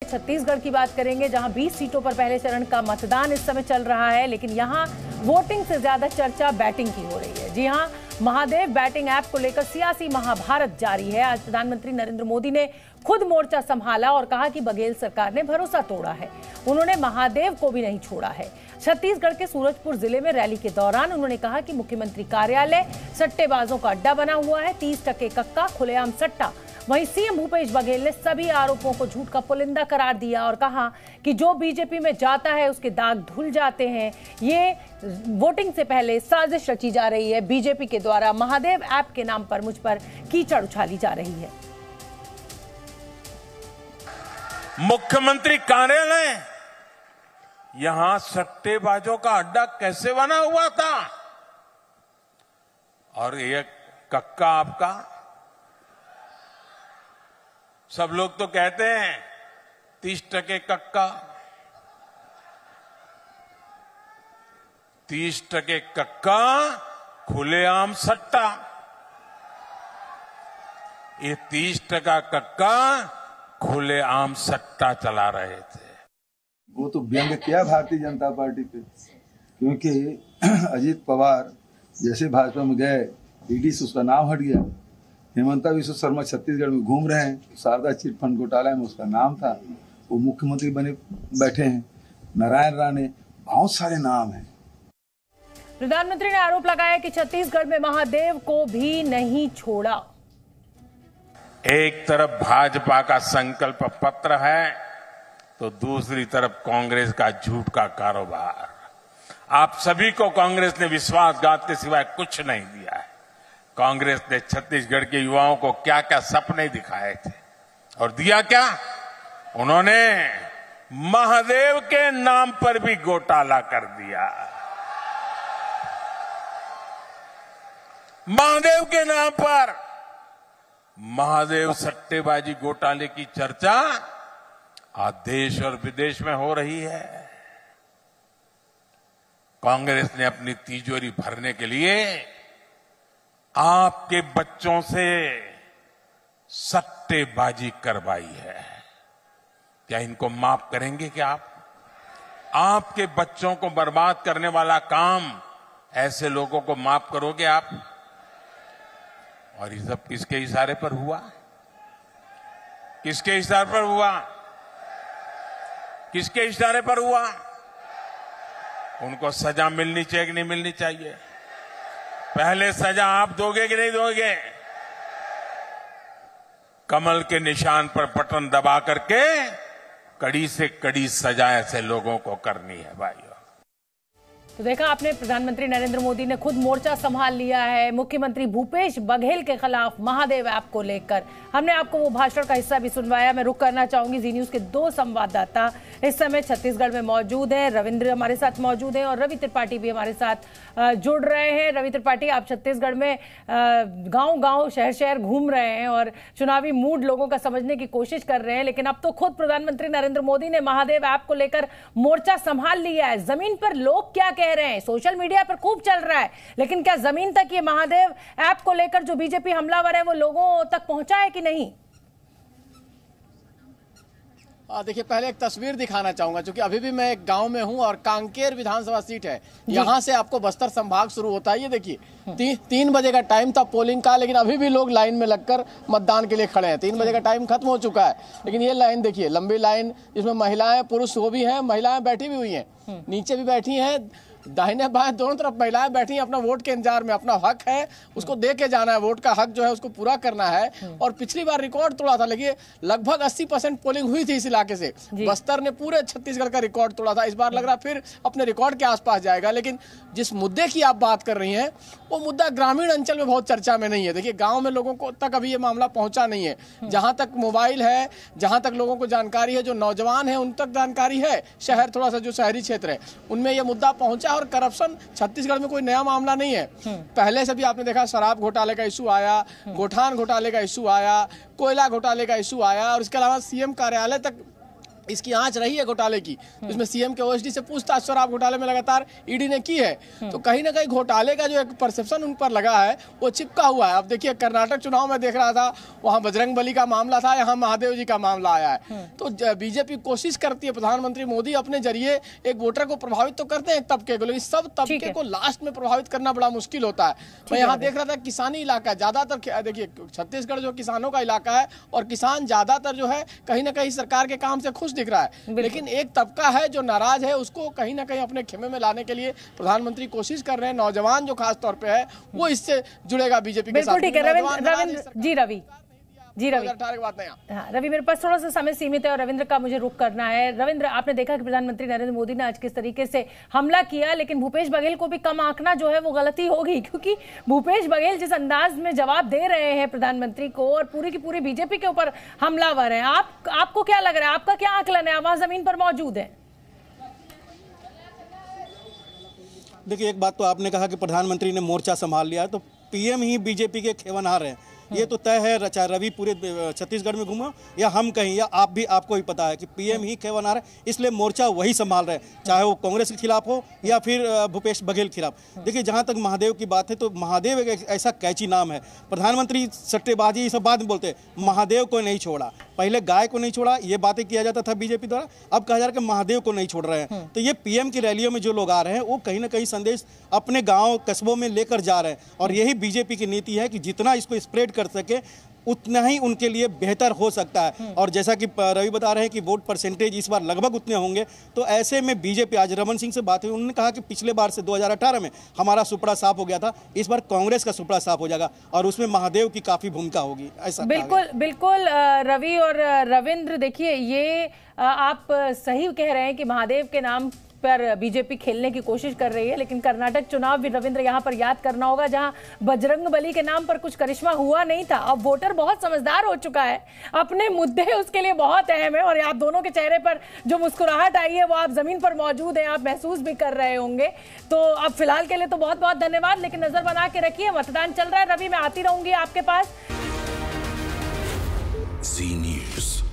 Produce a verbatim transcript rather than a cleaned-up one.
छत्तीसगढ़ की बात करेंगे, जहां बीस सीटों पर पहले चरण का मतदान इस समय चल रहा है, लेकिन यहां वोटिंग से ज्यादा चर्चा बैटिंग की हो रही है। जी हां, महादेव बैटिंग ऐप को लेकर सियासी महाभारत जारी है। आज प्रधानमंत्री नरेंद्र मोदी ने खुद मोर्चा संभाला और कहा कि बघेल सरकार ने भरोसा तोड़ा है। उन्होंने महादेव को भी नहीं छोड़ा है। छत्तीसगढ़ के सूरजपुर जिले में रैली के दौरान उन्होंने कहा कि मुख्यमंत्री कार्यालय सट्टेबाजों का अड्डा बना हुआ है, तीस टके कक्का, खुलेआम सट्टा। वहीं सीएम भूपेश बघेल ने सभी आरोपों को झूठ का पुलिंदा करार दिया और कहा कि जो बीजेपी में जाता है उसके दाग धुल जाते हैं। ये वोटिंग से पहले साजिश रची जा रही है। बीजेपी के द्वारा महादेव ऐप के नाम पर मुझ पर कीचड़ उछाली जा रही है। मुख्यमंत्री कार्यालय यहां सट्टेबाजों का अड्डा कैसे बना हुआ था? और ये कक्का आपका, सब लोग तो कहते हैं तीस टके कक्का, तीस टके कक्का, खुलेआम सट्टा। ये तीस टका कक्का खुलेआम सट्टा चला रहे थे। वो तो व्यंग किया भारतीय जनता पार्टी पे, क्योंकि अजीत पवार जैसे भाजपा में गए, ईडी से उसका नाम हट गया। हेमंता विश्व शर्मा छत्तीसगढ़ में घूम रहे हैं, शारदा चिट फंड घोटाला में उसका नाम था, वो मुख्यमंत्री बने बैठे हैं। नारायण राणे, बहुत सारे नाम हैं। प्रधानमंत्री ने आरोप लगाया कि छत्तीसगढ़ में महादेव को भी नहीं छोड़ा। एक तरफ भाजपा का संकल्प पत्र है तो दूसरी तरफ कांग्रेस का झूठ का कारोबार। आप सभी को कांग्रेस ने विश्वासघात के सिवाय कुछ नहीं दिया है। कांग्रेस ने छत्तीसगढ़ के युवाओं को क्या क्या सपने दिखाए थे और दिया क्या? उन्होंने महादेव के नाम पर भी घोटाला कर दिया। महादेव के नाम पर महादेव सट्टेबाजी घोटाले की चर्चा आज देश और विदेश में हो रही है। कांग्रेस ने अपनी तिजोरी भरने के लिए आपके बच्चों से सट्टेबाजी करवाई है। क्या इनको माफ करेंगे क्या आप? आपके बच्चों को बर्बाद करने वाला काम ऐसे लोगों को माफ करोगे आप? और ये सब किसके इशारे पर हुआ? किसके इशारे पर हुआ? किसके इशारे पर हुआ? उनको सजा मिलनी चाहिए कि नहीं मिलनी चाहिए? पहले सजा आप दोगे कि नहीं दोगे? कमल के निशान पर बटन दबा करके कड़ी से कड़ी सजा ऐसे लोगों को करनी है भाइयों। तो देखा आपने, प्रधानमंत्री नरेंद्र मोदी ने खुद मोर्चा संभाल लिया है मुख्यमंत्री भूपेश बघेल के खिलाफ महादेव ऐप को लेकर। हमने आपको वो भाषण का हिस्सा भी सुनवाया। मैं रुक करना चाहूंगी, जी न्यूज के दो संवाददाता इस समय छत्तीसगढ़ में मौजूद हैं। रविंद्र हमारे साथ मौजूद हैं और रवि त्रिपाठी भी हमारे साथ जुड़ रहे हैं। रवि त्रिपाठी, आप छत्तीसगढ़ में गांव गांव शहर शहर घूम रहे हैं और चुनावी मूड लोगों का समझने की कोशिश कर रहे हैं, लेकिन अब तो खुद प्रधानमंत्री नरेंद्र मोदी ने महादेव ऐप को लेकर मोर्चा संभाल लिया है। जमीन पर लोग क्या कह रहे हैं? सोशल मीडिया पर खूब चल रहा है, लेकिन क्या जमीन तक ये महादेव ऐप को लेकर जो बीजेपी हमलावर है वो लोगों तक पहुंचा है कि नहीं? देखिए, पहले एक तस्वीर दिखाना चाहूंगा, क्योंकि अभी भी मैं एक गांव में हूं और कांकेर विधानसभा सीट है। यहां से आपको बस्तर संभाग शुरू होता है। ये देखिए, ती, तीन बजे का टाइम था पोलिंग का, लेकिन अभी भी लोग लाइन में लगकर मतदान के लिए खड़े हैं। तीन बजे का टाइम खत्म हो चुका है, लेकिन ये लाइन देखिए, लंबी लाइन, जिसमें महिलाएं पुरुष वो भी हैं, महिलाएं बैठी भी हुई हैं, नीचे भी बैठी हैं, दाहिने बाएं दोनों तरफ महिलाएं बैठी हैं अपना वोट के इंतजार में। अपना हक है, उसको दे के जाना है। वोट का हक जो है उसको पूरा करना है। और पिछली बार रिकॉर्ड तोड़ा था, लेकिन लगभग अस्सी परसेंट पोलिंग हुई थी इस इलाके से। बस्तर ने पूरे छत्तीसगढ़ का रिकॉर्ड तोड़ा था। इस बार लग रहा फिर अपने रिकॉर्ड के आसपास जाएगा। लेकिन जिस मुद्दे की आप बात कर रही हैं, वो मुद्दा ग्रामीण अंचल में बहुत चर्चा में नहीं है। देखिए, गाँव में लोगों को तक अभी ये मामला पहुंचा नहीं है। जहां तक मोबाइल है, जहां तक लोगों को जानकारी है, जो नौजवान है उन तक जानकारी है, शहर थोड़ा सा जो शहरी क्षेत्र है उनमें यह मुद्दा पहुंचा। और करप्शन छत्तीसगढ़ में कोई नया मामला नहीं है। पहले से भी आपने देखा, शराब घोटाले का इशू आया, गोठान घोटाले का इशू आया, कोयला घोटाले का इशू आया, और इसके अलावा सीएम कार्यालय तक इसकी आंच रही है घोटाले की, तो इसमें सीएम के ओएसडी से पूछताछ शराब घोटाले में लगातार ईडी ने की है। तो कहीं ना कहीं घोटाले का जो एक परसेप्शन उन पर लगा है वो चिपका हुआ है। अब देखिए कर्नाटक चुनाव में देख रहा था, वहां बजरंग बली का मामला था, यहाँ महादेव जी का मामला आया है। तो बीजेपी कोशिश करती है, प्रधानमंत्री मोदी अपने जरिए एक वोटर को प्रभावित तो करते हैं एक तबके को, लेकिन सब तबके को लास्ट में प्रभावित करना बड़ा मुश्किल होता है। मैं यहाँ देख रहा था किसानी इलाका ज्यादातर, देखिए छत्तीसगढ़ जो किसानों का इलाका है और किसान ज्यादातर जो है कहीं ना कहीं सरकार के काम से खुश दिख रहा है, लेकिन एक तबका है जो नाराज है, उसको कहीं ना कहीं अपने खेमे में लाने के लिए प्रधानमंत्री कोशिश कर रहे हैं। नौजवान जो खास तौर पे है वो इससे जुड़ेगा बीजेपी के साथ। ठीक है रविंद्र, रविंद्र जी रवि जी रवि अठारह की बात नहीं। हाँ रवि, मेरे पास थोड़ा सा समय सीमित है और रविंद्र का मुझे रुक करना है। रविंद्र, आपने देखा कि प्रधानमंत्री नरेंद्र मोदी ने आज किस तरीके से हमला किया, लेकिन भूपेश बघेल को भी कम आंकना जो है वो गलती होगी, क्योंकि भूपेश बघेल जिस अंदाज में जवाब दे रहे हैं प्रधानमंत्री को और पूरी की पूरी बीजेपी के ऊपर हमलावर है। आप आपको क्या लग रहा है, आपका क्या आकलन है, आप वहां जमीन पर मौजूद है? देखिए, एक बात तो आपने कहा कि प्रधानमंत्री ने मोर्चा संभाल लिया, तो पीएम ही बीजेपी के खेवनहार हैं, ये तो तय है। चाहे रवि पूरे छत्तीसगढ़ में घूमा या हम कहीं या आप भी, आपको ही पता है कि पीएम ही खेवनहार है, इसलिए मोर्चा वही संभाल रहे हैं, चाहे वो कांग्रेस के खिलाफ हो या फिर भूपेश बघेल के खिलाफ। देखिए, जहां तक महादेव की बात है तो महादेव एक ऐसा कैची नाम है। प्रधानमंत्री सट्टेबाजी ये सब बात में बोलते हैं, महादेव को नहीं छोड़ा। पहले गाय को नहीं छोड़ा, ये बातें किया जाता था बीजेपी द्वारा, अब कहा जा रहा है कि महादेव को नहीं छोड़ रहे हैं। तो ये पीएम की रैलियों में जो लोग आ रहे हैं वो कहीं ना कहीं संदेश अपने गांव कस्बों में लेकर जा रहे हैं, और यही बीजेपी की नीति है कि जितना इसको स्प्रेड कर सके उतना ही उनके लिए बेहतर हो सकता है। और जैसा कि रवि बता रहे हैं कि वोट परसेंटेज इस बार लगभग उतने होंगे, तो ऐसे में बीजेपी, आज रमन सिंह से बात हुई, उन्होंने कहा कि पिछले बार से दो हज़ार अठारह में हमारा सुपड़ा साफ हो गया था, इस बार कांग्रेस का सुपड़ा साफ हो जाएगा और उसमें महादेव की काफी भूमिका होगी, ऐसा। बिल्कुल बिल्कुल रवि और रविंद्र, देखिए ये आप सही कह रहे हैं कि महादेव के नाम पर बीजेपी खेलने की कोशिश कर रही है, लेकिन कर्नाटक चुनाव भी रविंद्र यहाँ पर याद करना होगा, जहाँ बजरंग बली के नाम पर कुछ करिश्मा हुआ नहीं था। अब वोटर बहुत समझदार हो चुका है, अपने मुद्दे उसके लिए बहुत अहम है, और आप दोनों के चेहरे पर जो मुस्कुराहट आई है वो आप जमीन पर मौजूद हैं, आप महसूस भी कर रहे होंगे। तो अब फिलहाल के लिए तो बहुत बहुत धन्यवाद, लेकिन नजर बना के रखिए, मतदान चल रहा है। रवि, मैं आती रहूंगी आपके पास। जी न्यूज़।